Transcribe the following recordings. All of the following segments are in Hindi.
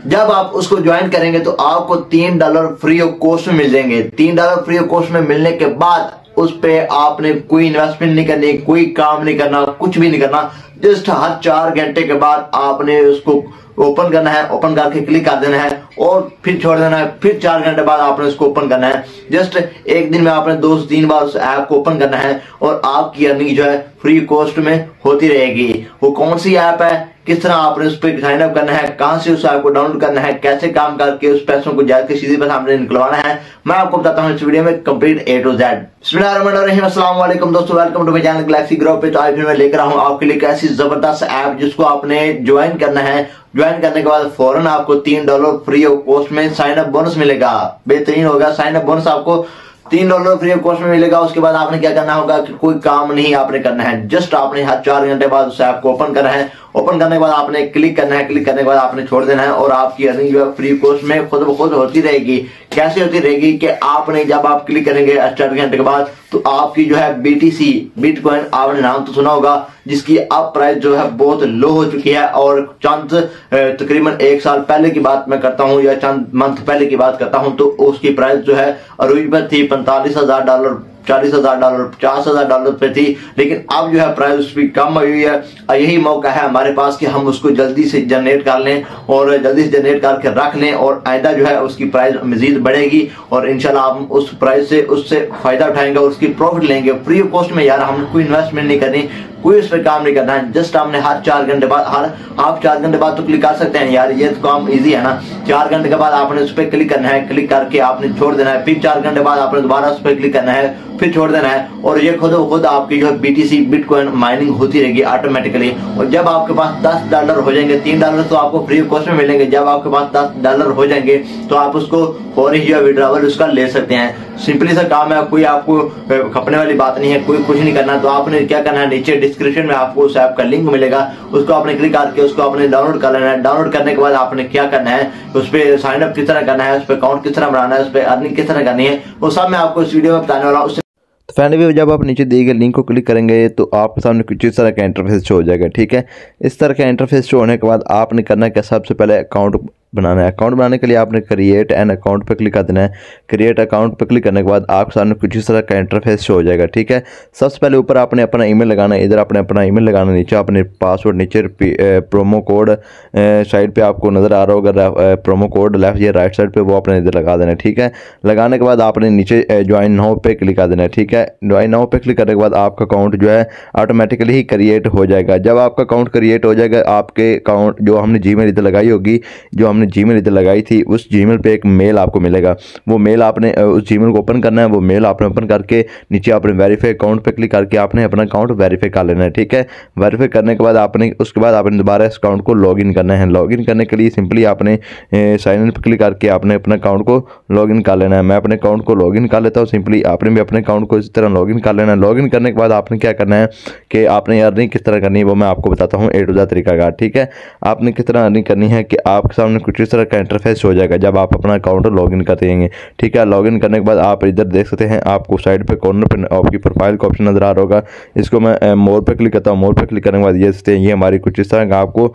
जब आप उसको ज्वाइन करेंगे तो आपको $3 फ्री ऑफ कॉस्ट में मिल जाएंगे। $3 फ्री ऑफ कॉस्ट में मिलने के बाद उस पे आपने कोई इन्वेस्टमेंट नहीं करनी, कोई काम नहीं करना, कुछ भी नहीं करना। जस्ट हर 4 घंटे के बाद आपने उसको ओपन करना है, ओपन करके क्लिक कर देना है और फिर छोड़ देना है। फिर 4 घंटे बाद आपने उसको ओपन करना है। जस्ट एक दिन में आपने 2 से 3 बार उस ऐप को ओपन करना है और आपकी अर्निंग जो है फ्री कॉस्ट में होती रहेगी। वो कौन सी ऐप है, किस तरह आपने उस पर साइन अप करना है, कहां से उस ऐप को डाउनलोड करना है, कैसे काम करके उस पैसों को जाकर सीधे पर सामने निकलवाना है, मैं आपको बताता हूं इस वीडियो में कंप्लीट A to Z। अस्सलाम वालेकुम दोस्तों, welcome to my channel galaxy grow पे। तो आज फिर मैं लेकर आऊं आपके लिए एक ऐसी जबरदस्त ऐप जिसको आपने ज्वाइन करना है। ज्वाइन करने के बाद फौरन आपको $3 फ्री ऑफ कॉस्ट में साइन अप बोनस मिलेगा। बेहतरीन होगा, साइन अप बोनस आपको $3 फ्री ऑफ कॉस्ट में मिलेगा। उसके बाद आपने क्या करना होगा कि कोई काम नहीं आपने करना है, जस्ट आपने हर 4 घंटे बाद उस ऐप को ओपन करना है। ओपन करने के बाद आपने क्लिक करना है, क्लिक करने के बाद आपने छोड़ देना है और आपकी अर्निंग जो है फ्री कॉस्ट में खुद ब खुद होती रहेगी। कैसे होती रहेगी कि आपने जब आप क्लिक करेंगे 4 घंटे के बाद तो आपकी जो है BTC बिटकॉइन, आपने नाम तो सुना होगा, जिसकी अब प्राइस जो है बहुत लो हो चुकी है। और चंद तकरीबन 1 साल पहले की बात मैं करता हूं या चंद मंथ पहले की बात करता हूं तो उसकी प्राइस जो है अरूज पर थी $45,000, $40,000, $50,000 पे थी। लेकिन अब जो है प्राइस उसकी कम हुई है। यही मौका है हमारे पास कि हम उसको जल्दी से जनरेट कर लें और जल्दी से जनरेट करके रख लें और आइंदा जो है उसकी प्राइस मजीद बढ़ेगी और इंशाल्लाह हम उस प्राइस से उससे फायदा उठाएंगे और उसकी प्रॉफिट लेंगे फ्री ऑफ कॉस्ट में। यार हमने कोई इन्वेस्टमेंट नहीं करनी, कोई उस पर काम नहीं करना है। जस्ट हमने हर 4 घंटे बाद आप 4 घंटे बाद तो क्लिक कर सकते हैं यार, ये तो काम इजी है ना। 4 घंटे के बाद आपने उस पर क्लिक करना है, क्लिक करके आपने छोड़ देना है। फिर 4 घंटे बाद आपने दोबारा उस पर क्लिक करना है, फिर छोड़ देना है और ये खुद आपकी जो है BTC बिटकॉइन माइनिंग होती रहेगी ऑटोमेटिकली। और जब आपके पास $10 हो जाएंगे, $3 तो आपको फ्री ऑफ कॉस्ट में मिलेंगे। जब आपके पास $10 हो जाएंगे तो आप उसको फौरी जो विड्रॉवल उसका ले सकते हैं। सिंपली सा काम है, कोई आपको खपने वाली बात नहीं है, कोई कुछ नहीं करना। तो आपने क्या करना है, नीचे डिस्क्रिप्शन में आपको उस ऐप का लिंक मिलेगा, उसको आपने क्लिक करके उसको आपने डाउनलोड कर लेना है। डाउनलोड करने के बाद आपने क्या करना है, उस पर साइन अप किस तरह करना है, उस पर अकाउंट किस तरह बनाना है, उस पर अर्निंग किस तरह करनी है, वो सब मैं आपको इस वीडियो में बताने वाला हूँ। तो फाइनली जब आप नीचे दिए गए लिंक को क्लिक करेंगे तो आपके सामने कुछ इस तरह का इंटरफेस शो हो जाएगा। ठीक है, इस तरह का इंटरफेस शो होने के बाद आपने करना है क्या, सबसे पहले अकाउंट बनाना है। अकाउंट बनाने के लिए आपने क्रिएट एन अकाउंट पर क्लिक कर देना है। क्रिएट अकाउंट पर क्लिक करने के बाद आपके सामने कुछ इस तरह का इंटरफेस शो हो जाएगा। ठीक है, सबसे पहले ऊपर आपने अपना ईमेल लगाना है, इधर आपने अपना ईमेल लगाना है, नीचे आपने पासवर्ड, नीचे प्रोमो कोड साइड पे आपको नज़र आ रहा होगा, प्रोमो कोड लेफ्ट या राइट साइड पे, वो आपने इधर लगा देना है। ठीक है, लगाने के बाद आपने नीचे ज्वाइन नाउ पे क्लिक कर देना है। ठीक है, ज्वाइन नाउ पे क्लिक करने के बाद आपका अकाउंट जो है ऑटोमेटिकली ही क्रिएट हो जाएगा। जब आपका अकाउंट क्रिएट हो जाएगा, आपके अकाउंट जो हमने जीमेल इधर लगाई होगी, जो हमने जीमेल इधर लगाई थी, उस जीमेल पे एक मेल आपको मिलेगा। वो मेल आपने उस जीमेल को ओपन करना है। वो मेल आपने ओपन करके नीचे आपने वेरीफाई अकाउंट पे क्लिक करके आपने अपना अकाउंट वेरीफाई कर लेना है। ठीक है, वेरीफाई करने के बाद उसके बाद आपने दोबारा इस अकाउंट को लॉगिन करना है। लॉगिन करने के लिए सिंपली आपने साइन इन पे क्लिक करके आपने अपने अकाउंट को लॉगिन कर लेना है। मैं अपने अकाउंट को लॉगिन कर लेता हूँ। सिंपली आपने भी अपने अकाउंट को इस तरह लॉगिन कर लेना है। लॉगिन करने के बाद आपने क्या करना है कि आपने अर्निंग किस तरह करनी है वो मैं आपको बताता हूँ A to Z तरीकाकार। ठीक है, आपने किस तरह अर्निंग करनी है कि आपके सामने कुछ इस तरह का इंटरफेस हो जाएगा जब आप अपना अकाउंट लॉगिन कर देंगे। ठीक है, लॉगिन करने के बाद आप इधर देख सकते हैं, आपको साइड पे कॉर्नर पे आपकी प्रोफाइल का ऑप्शन नजर आ रहा होगा। इसको मैं मोर पे क्लिक करता हूँ। मोर पे क्लिक करने के बाद ये हमारी कुछ इस तरह का आपको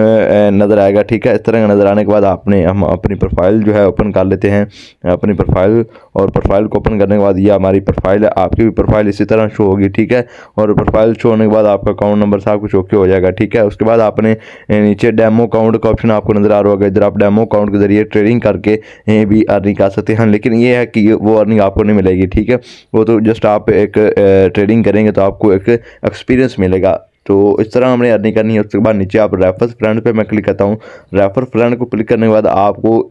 नजर आएगा। ठीक है, इस तरह का नजर आने के बाद हम अपनी प्रोफाइल जो है ओपन कर लेते हैं, अपनी प्रोफाइल। और प्रोफाइल को ओपन करने के बाद ये हमारी प्रोफाइल है, आपकी भी प्रोफाइल इसी तरह शो होगी। ठीक है, और प्रोफाइल शो होने के बाद आपका अकाउंट नंबर सब कुछ ओके हो जाएगा। ठीक है, उसके बाद आपने नीचे डेमो अकाउंट का ऑप्शन आपको नजर आ रहा होगा। इधर आप डेमो अकाउंट के जरिए ट्रेडिंग करके भी अर्निंग कर सकते हैं, लेकिन ये है कि वो अर्निंग आपको नहीं मिलेगी। ठीक है, वो तो जस्ट आप एक ट्रेडिंग करेंगे तो आपको एक एक्सपीरियंस मिलेगा। तो इस तरह हमने अर्निंग करनी है। उसके बाद नीचे आप रेफर फ्रेंड पे मैं क्लिक करता हूँ। रेफर फ्रेंड को क्लिक करने के बाद आपको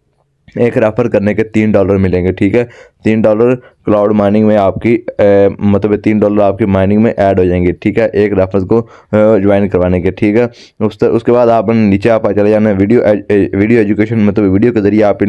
एक रेफर करने के $3 मिलेंगे। ठीक है, $3 क्लाउड माइनिंग में आपकी मतलब $3 आपकी माइनिंग में ऐड हो जाएंगे। ठीक है, एक रेफरेंस को ज्वाइन करवाने के। ठीक है, उसके बाद आप नीचे आप चले जाना है वीडियो एजुकेशन, मतलब वीडियो के जरिए आप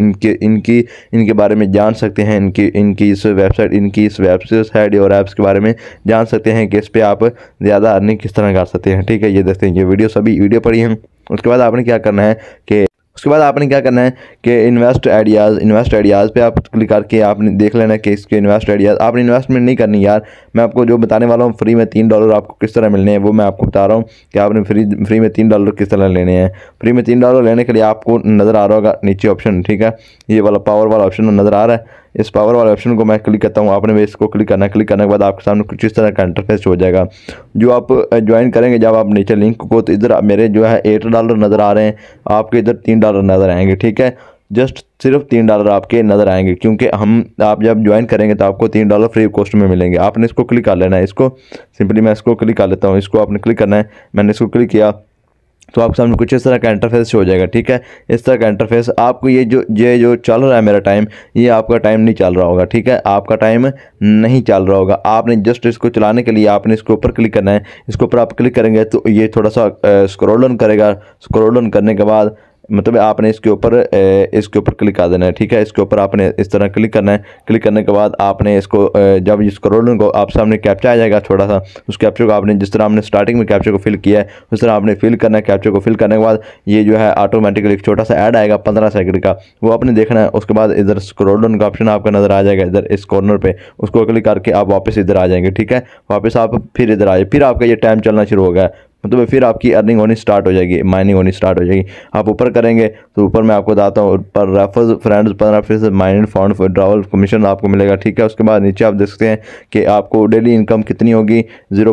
इनके बारे में जान सकते हैं, इनकी इस वेबसाइट और ऐप्स के बारे में जान सकते हैं कि इस पर आप ज़्यादा अर्निंग किस तरह कर सकते हैं। ठीक है, ये देखते हैं, ये वीडियो सभी वीडियो पढ़ी हैं। उसके बाद आपने क्या करना है कि उसके बाद आपने क्या करना है कि इन्वेस्ट आइडियाज़ पे आप क्लिक करके आपने देख लेना है कि इसके इन्वेस्ट आइडियाज़। आपने इन्वेस्टमेंट नहीं करनी यार, मैं आपको जो बताने वाला हूँ फ्री में $3 आपको किस तरह मिलने हैं वो मैं आपको बता रहा हूँ कि आपने फ्री में $3 किस तरह लेने हैं। फ्री में $3 लेने के लिए आपको नज़र आ रहा होगा नीचे ऑप्शन, ठीक है, ये वाला पावर वाला ऑप्शन नज़र आ रहा है। इस पावर वाले ऑप्शन को मैं क्लिक करता हूँ, आपने भी इसको क्लिक करना है। क्लिक करने के बाद आपके सामने कुछ इस तरह का इंटरफेस हो जाएगा। जो आप ज्वाइन करेंगे जब आप नीचे लिंक को, तो इधर मेरे जो है $8 नज़र आ रहे हैं, आपके इधर $3 नज़र आएंगे, ठीक है। जस्ट सिर्फ $3 आपके नज़र आएंगे, क्योंकि आप जब ज्वाइन करेंगे तो आपको $3 फ्री कॉस्ट में मिलेंगे। आपने इसको क्लिक कर लेना है, इसको सिंपली मैं इसको क्लिक कर लेता हूँ, इसको आपने क्लिक करना है। मैंने इसको क्लिक किया तो आपके सामने कुछ इस तरह का इंटरफेस हो जाएगा, ठीक है। इस तरह का इंटरफेस आपको ये जो चल रहा है मेरा टाइम, ये आपका टाइम नहीं चल रहा होगा, ठीक है, आपका टाइम नहीं चल रहा होगा। आपने जस्ट इसको चलाने के लिए आपने इसके ऊपर क्लिक करना है। इसके ऊपर आप क्लिक करेंगे तो ये थोड़ा सा स्क्रॉल डाउन करेगा। स्क्रॉल डाउन करने के बाद मतलब आपने इसके ऊपर क्लिक कर देना है, ठीक है। इसके ऊपर आपने इस तरह क्लिक करना है। क्लिक करने के बाद आपने इसको जब इस स्क्रॉल को आप सामने कैप्चा आ जाएगा छोटा सा, उस कैप्चा को आपने जिस तरह आपने स्टार्टिंग में कैप्चा को फिल किया है उस तरह आपने फिल करना है। कैप्चा को फिल करने के बाद ये जो है ऑटोमेटिकली एक छोटा सा ऐड आएगा 15 सेकंड का, वो आपने देखना है। उसके बाद इधर स्क्रॉल डाउन का ऑप्शन आपका नज़र आ जाएगा इधर इस कॉर्नर पे, उसको क्लिक करके आप वापस इधर आ जाएंगे, ठीक है। वापस आप फिर इधर आए, फिर आपका ये टाइम चलना शुरू हो गया, मतलब फिर आपकी अर्निंग होनी स्टार्ट हो जाएगी, माइनिंग होनी स्टार्ट हो जाएगी। आप ऊपर करेंगे तो ऊपर मैं आपको बताता हूँ, पर refers friends 15% mining found withdrawal commission आपको मिलेगा, ठीक है। उसके बाद नीचे आप देख सकते हैं कि आपको डेली इनकम कितनी होगी,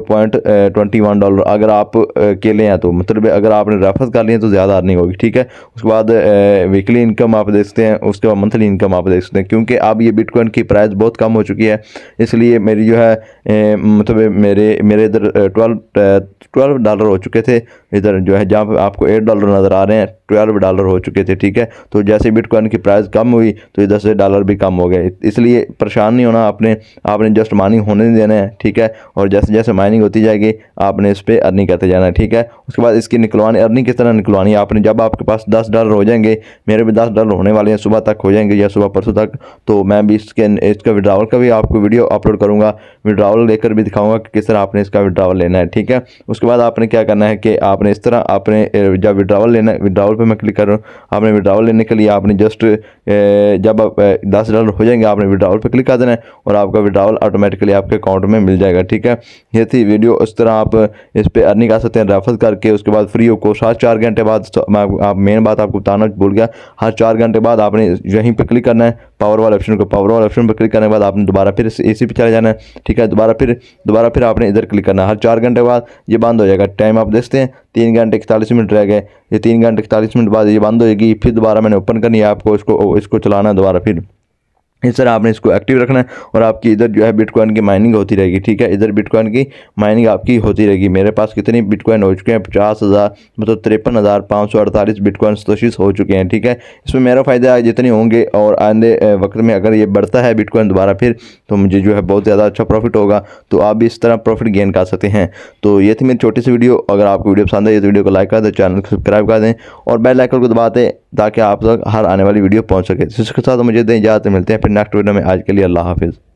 $0.21। अगर आप अकेले हैं तो मतलब अगर आपने रेफर्स कर लिए तो ज़्यादा अर्निंग होगी, ठीक है। उसके बाद वीकली इनकम आप देख सकते हैं, उसके बाद मंथली इनकम आप देख सकते हैं। क्योंकि अब ये बिटकॉइन की प्राइस बहुत कम हो चुकी है, इसलिए मेरी जो है मतलब मेरे इधर $12 हो चुके थे। इधर जो है जहाँ पे आपको $8 नज़र आ रहे हैं, $12 हो चुके थे, ठीक है। तो जैसे बिटकॉइन की प्राइस कम हुई तो इधर से डॉलर भी कम हो गए, इसलिए परेशान नहीं होना आपने जस्ट माइनिंग होने नहीं देना है, ठीक है। और जैसे जैसे माइनिंग होती जाएगी आपने इस पर अर्निंग करते जाना है, ठीक है। उसके बाद इसकी अर्निंग किस तरह निकलवानी है आपने, जब आपके पास $10 हो जाएंगे, मेरे भी $10 होने वाले हैं, सुबह तक हो जाएंगे या सुबह परसों तक, तो मैं भी इसका विड्रॉवल का भी आपको वीडियो अपलोड करूँगा, विड्रॉवल लेकर भी दिखाऊँगा कि किस तरह आपने इसका विड्रॉवल लेना है, ठीक है। उसके बाद आपने क्या करना है कि आपने इस तरह आपने जब विड्रॉवल लेना है, विड्रॉवल पे मैं क्लिक कर रहा हूँ। आपने विड्रॉवल लेने के लिए आपने जस्ट जब आप $10 हो जाएंगे आपने विड्रॉवल पे क्लिक कर देना है और आपका विड्रॉवल ऑटोमेटिकली आपके अकाउंट में मिल जाएगा, ठीक है। ये थी वीडियो, इस तरह आप इस पर अर्निंग कर सकते हैं रेफर करके। उसके बाद फ्री ऑफ कॉस्ट हर 4 घंटे बाद, मैं मेन बात आपको बताना भूल गया, हर 4 घंटे बाद आपने यहीं पर क्लिक करना है पावर वाले ऑप्शन पर क्लिक करने के बाद आपने दोबारा फिर AC पे चले जाना है, ठीक है। दोबारा फिर आपने इधर क्लिक करना है। हर 4 घंटे बाद ये बंद हो जाएगा। टाइम आप देखते हैं 3 घंटे 41 मिनट रह गए, ये 3 घंटे 41 मिनट बाद ये बंद हो जाएगी। फिर दोबारा मैंने ओपन करनी है, आपको इसको चलाना है दोबारा। फिर इस तरह आपने इसको एक्टिव रखना है और आपकी इधर जो है बिटकॉइन की माइनिंग होती रहेगी, ठीक है। इधर बिटकॉइन की माइनिंग आपकी होती रहेगी। मेरे पास कितनी बिटकॉइन हो चुके हैं, 50,000 मतलब 53,548 बिटकॉइन तोशीस हो चुके हैं, ठीक है। इसमें मेरा फ़ायदा जितने होंगे और आने वक्त में अगर ये बढ़ता है बिटकॉइन दोबारा फिर, तो मुझे जो है बहुत ज़्यादा अच्छा प्रॉफिट होगा। तो आप भी इस तरह प्रॉफिट गेन कर सकते हैं। तो ये थी मेरी छोटी सी वीडियो। अगर आपको वीडियो पसंद है तो वीडियो को लाइक कर दें, चैनल को सब्सक्राइब कर दें और बेल आइकन को दबा दें ताकि आप तक हर आने वाली वीडियो पहुँच सके। इसके साथ मुझे दें इजाज़त, मिलते हैं फिर नेक्स्ट वीडियो में। आज के लिए अल्लाह हाफिज़।